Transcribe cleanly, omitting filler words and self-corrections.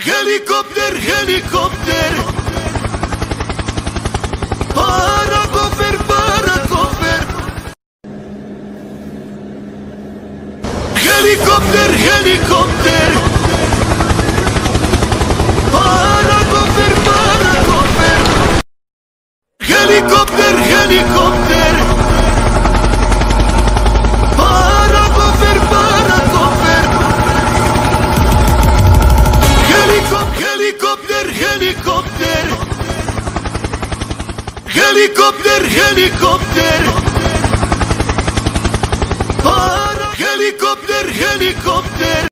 Helikopter, helikopter. Parakofer, parakofer. Helikopter, helikopter. Parakofer, parakofer. Helikopter, helikopter. Parakofer, parakofer. Helikopter, helikopter. Helikopter, helikopter. Helikopter, helikopter.